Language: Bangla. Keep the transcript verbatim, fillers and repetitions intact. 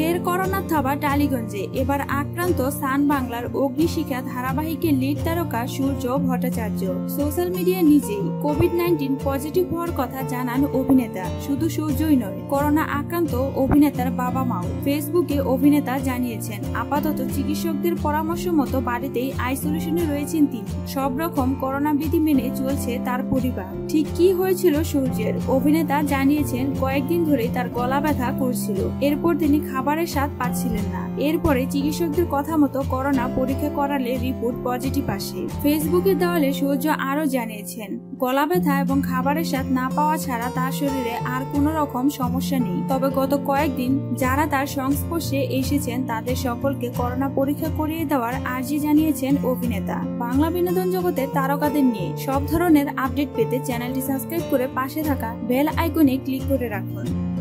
ফের করোনার থাবা টালিগঞ্জে। এবার আক্রান্ত সান বাংলার অগ্নিশিখা ধারাবাহিকের লিড তারকা সূর্য ভট্টাচার্য। সোশ্যাল মিডিয়া নিজেই কোভিড নাইন্টিন পজিটিভ হওয়ার কথা জানান অভিনেতা। শুধু সূর্যই নয়, করোনা আক্রান্ত অভিনেতার বাবা মাও। ফেসবুকে অভিনেতা জানিয়েছেন আপাতত চিকিৎসকদের পরামর্শ মতো বাড়িতেই আইসোলেশনে রয়েছেন তিনি। সব রকম করোনা বিধি মেনে চলছে তার পরিবার। ঠিক কি হয়েছিল সূর্যের? অভিনেতা জানিয়েছেন কয়েকদিন ধরে তার গলা ব্যথা করছিল। এরপর তিনি খাবারের স্বাদ পাচ্ছিলেন না। এরপরে চিকিৎসকদের কথা মতো করোনা পরীক্ষা করালে রিপোর্ট পজিটিভ আসে। ফেসবুকের দেওয়ালে সূর্য আরো জানিয়েছেন গলা ব্যথা এবং খাবারের স্বাদ না পাওয়া ছাড়া তার শরীরে আর কোনো রকম সমস্যা নেই। তবে গত কয়েকদিন যারা তার সংস্পর্শে এসেছেন তাদের সকলকে করোনা পরীক্ষা করিয়ে দেওয়ার আর্জি জানিয়েছেন অভিনেতা। বাংলা বিনোদন জগতের তারকাদের নিয়ে সব ধরনের আপডেট পেতে চ্যানেলটি সাবস্ক্রাইব করে পাশে থাকা বেল আইকনে ক্লিক করে রাখুন।